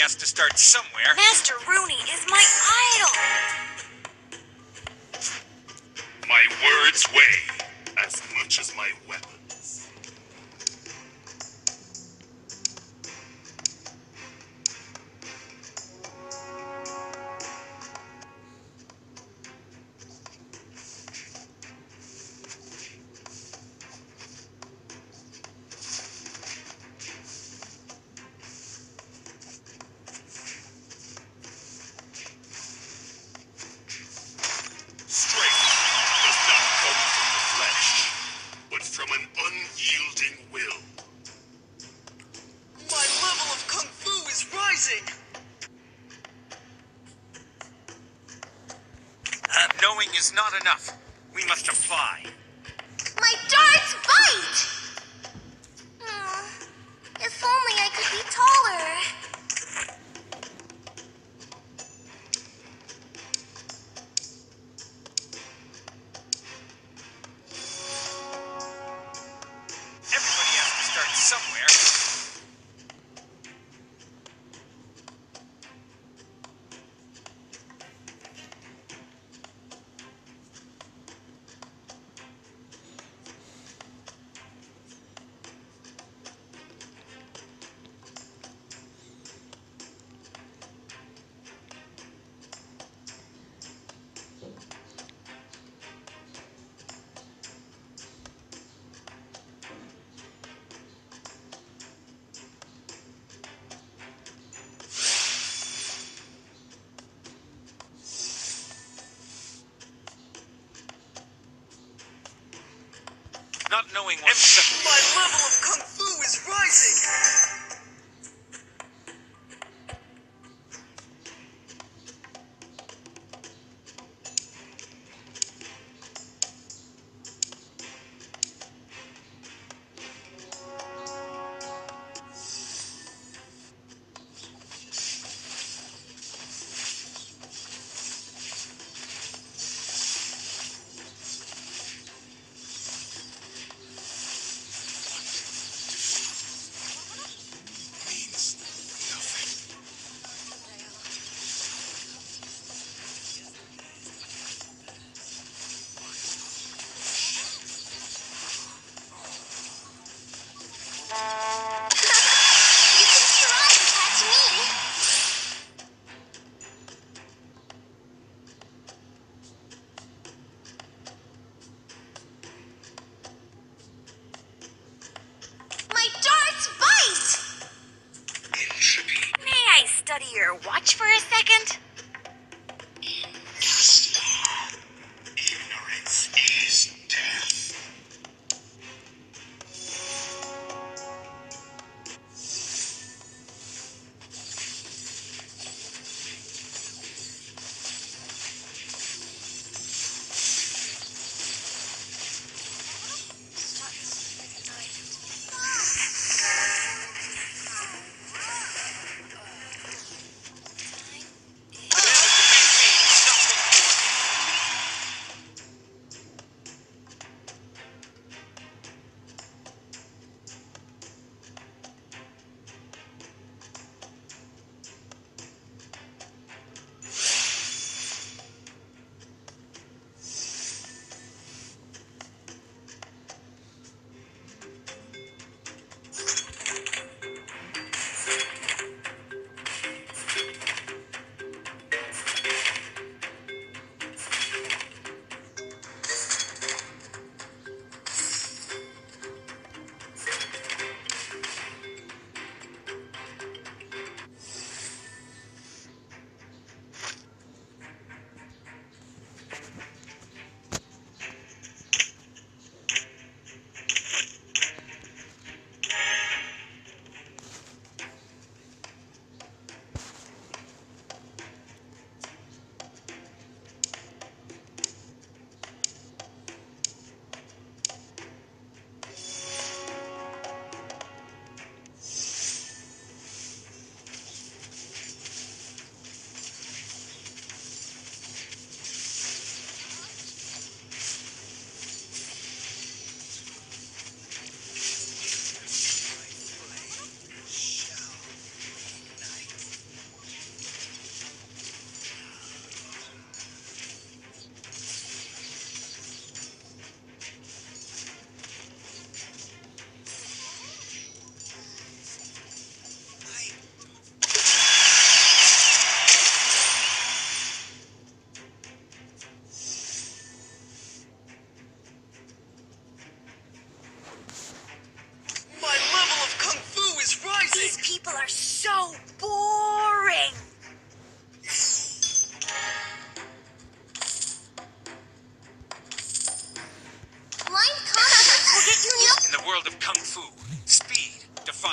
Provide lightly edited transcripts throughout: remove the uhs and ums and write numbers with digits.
has to start somewhere. Master Rooney is my idol. My words weigh as much as my weapons. Strength does not come from the flesh, but from an unyielding will. My level of Kung Fu is rising! Knowing is not enough. We must apply. My darts bite! If only I could be taller. Everybody has to start somewhere. Not knowing what... My level of Kung Fu is rising!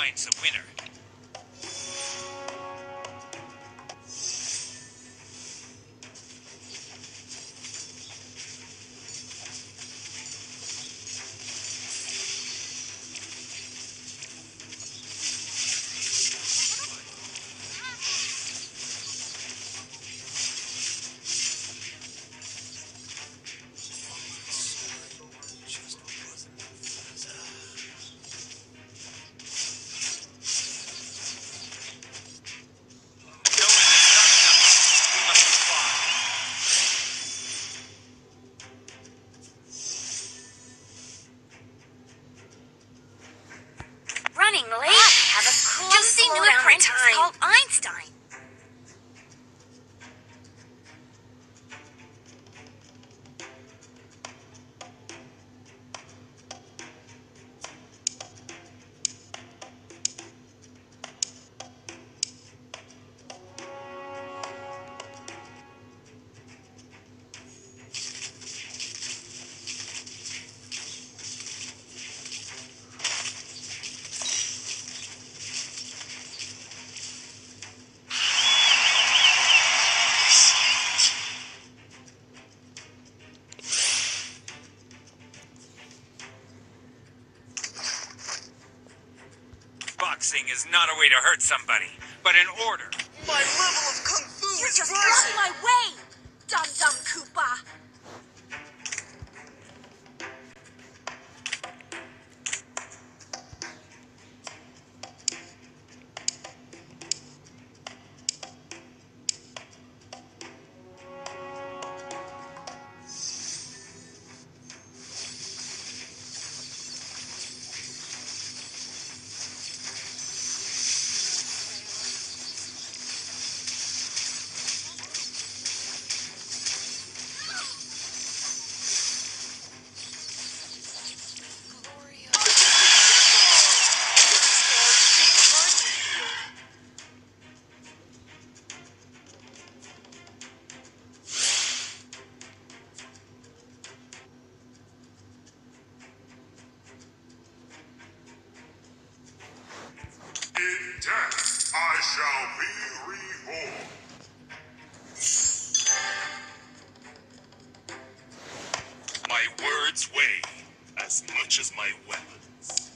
finds a winner. Running late. Have a cool Josie new apprentice called Einstein. Boxing is not a way to hurt somebody, but an order. My level of kung fu You is just rising. blocked my way, dum-dum Koopa. In death, I shall be reborn. My words weigh as much as my weapons.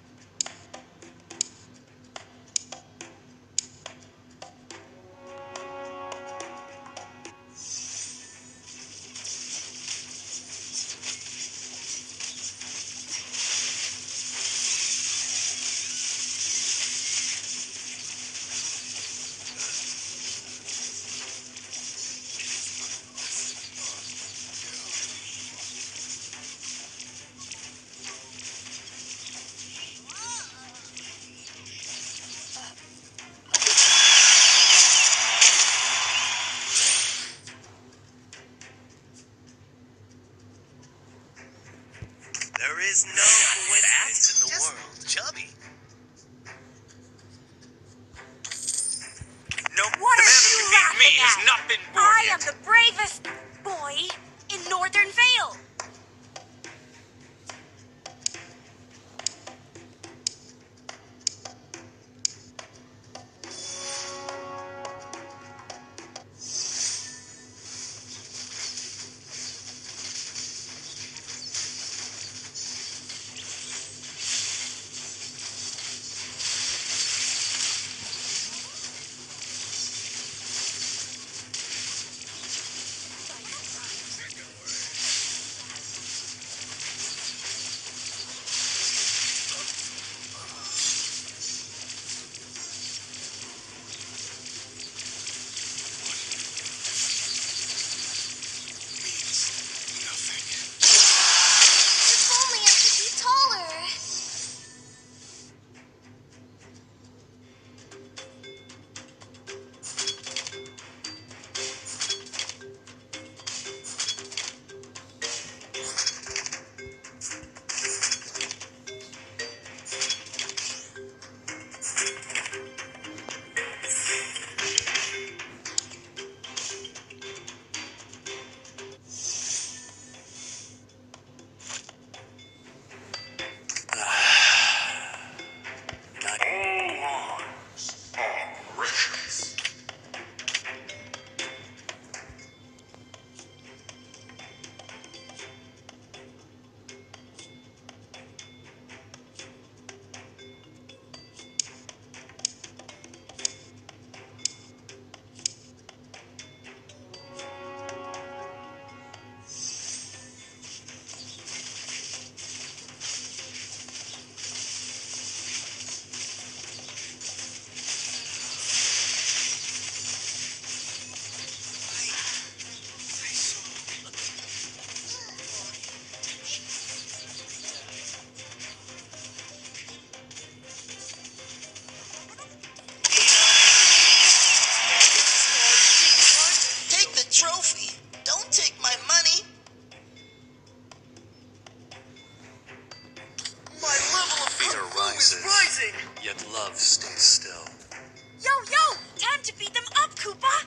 There is no coincidence in the world, Chubby. No, What the are man you who can beat me laughing has at? not been born I yet. am the bravest boy in Northern Vale. love stays still. Yo, yo! Time to beat them up, Koopa!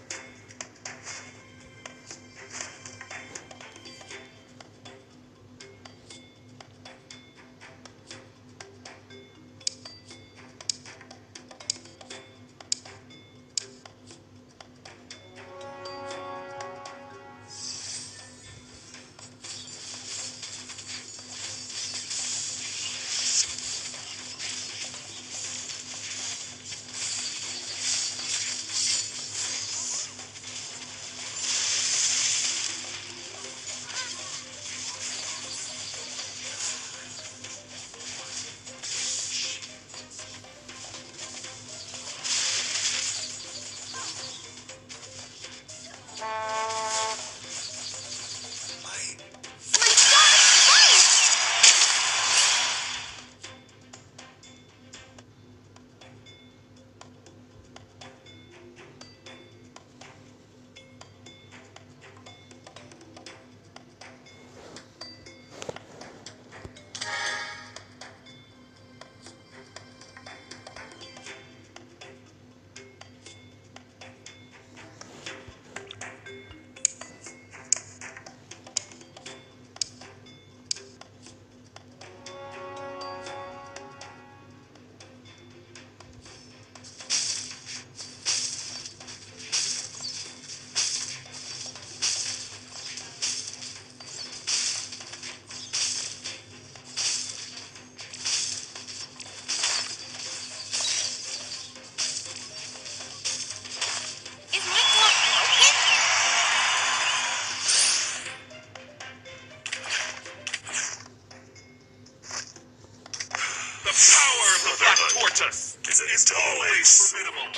It's always formidable.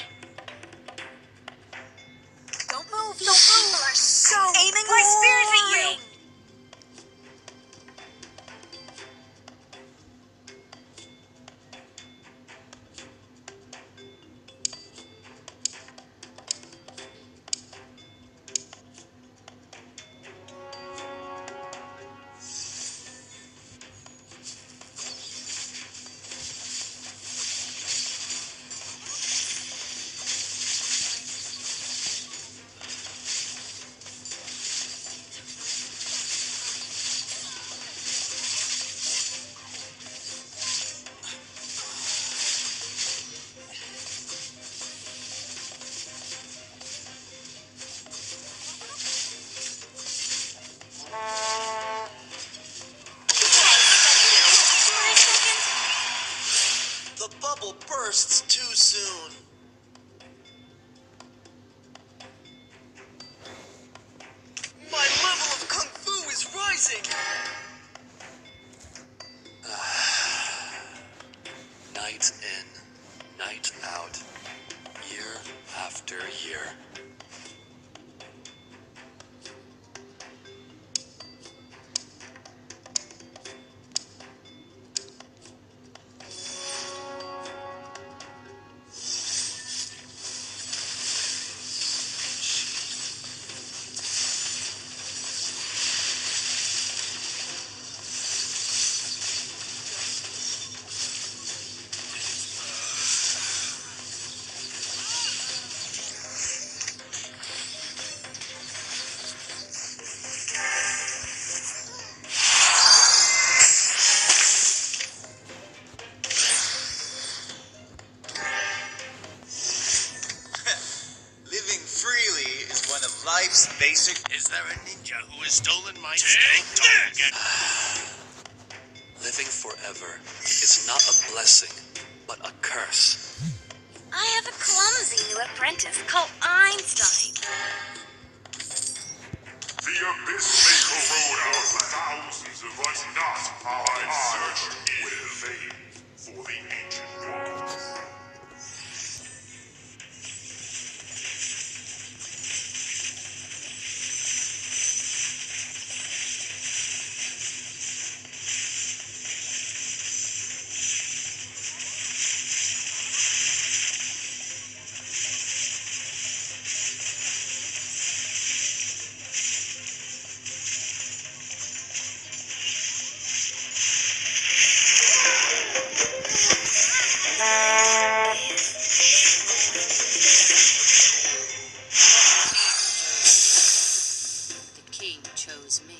Don't move, you people are so aiming my spears at you! The bubble bursts too soon. My level of Kung Fu is rising! Night in, night out, year after year. Living freely is one of life's basic... Is there a ninja who has stolen my Take this! Living forever is not a blessing, but a curse. I have a clumsy new apprentice called Einstein. The abyss may corrode our thousands of us not. I search in vain for the ancient ones. chose me.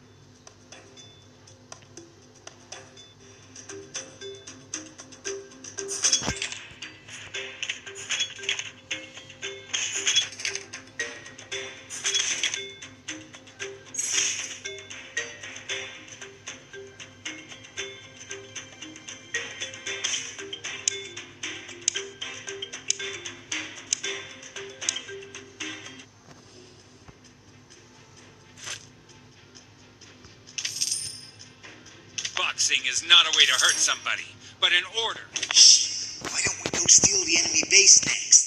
Boxing is not a way to hurt somebody, but an order. Shh! Why don't we go steal the enemy base next?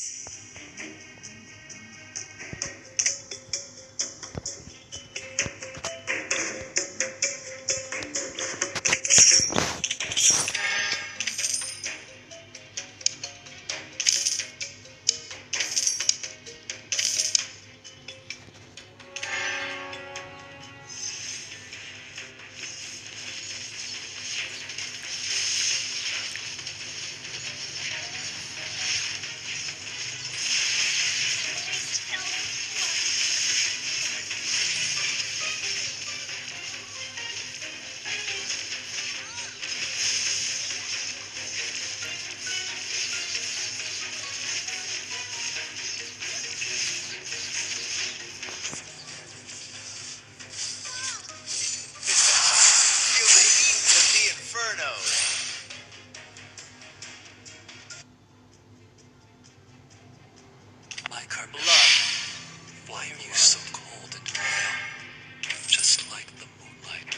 My Carmilla, why are you so cold and pale? Just like the moonlight.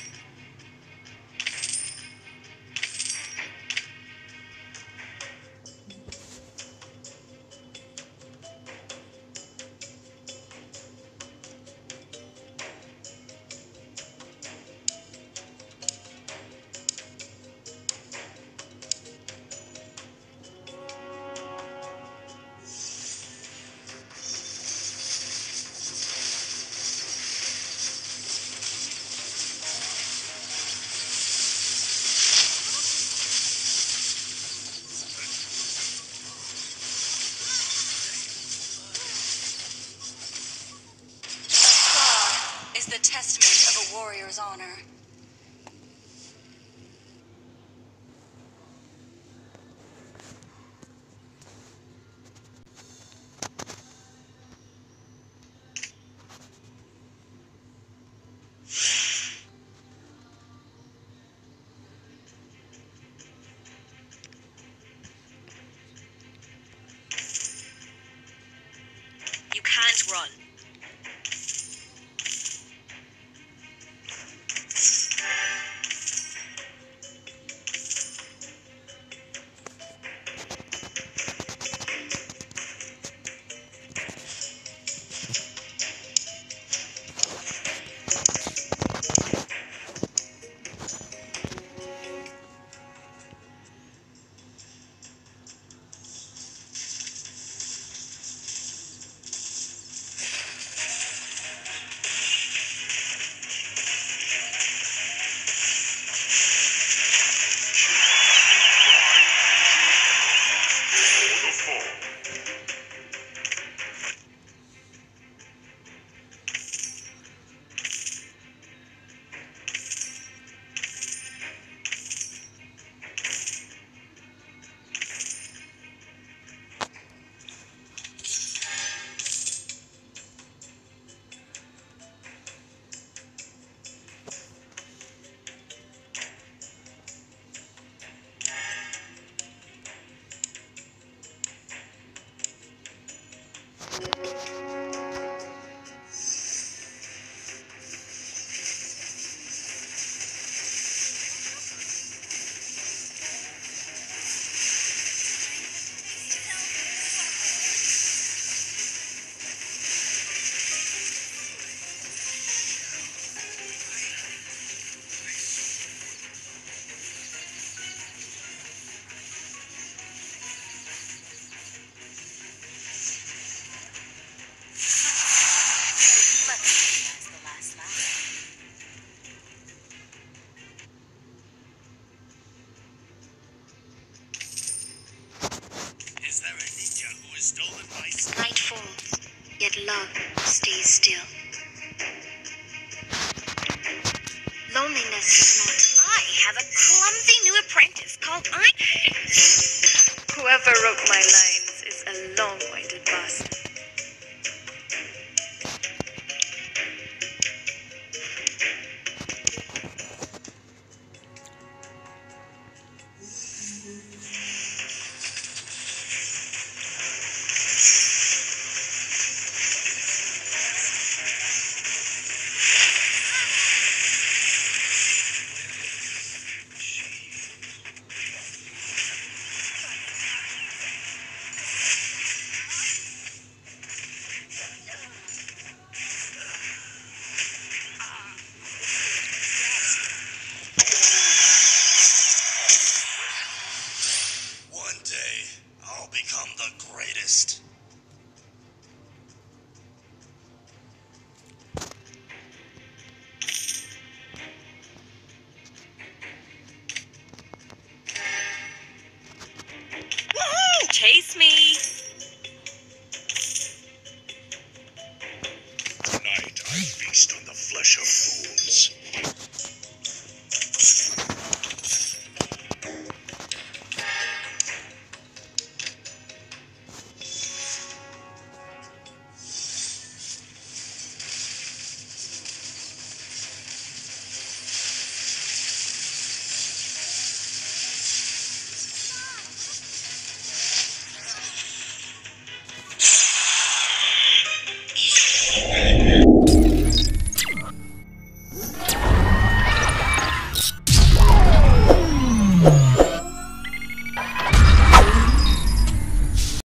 Is the testament of a warrior's honor. You can't run. Is there a ninja who has stolen my... Night falls, yet love stays still. feast on the flesh of fools.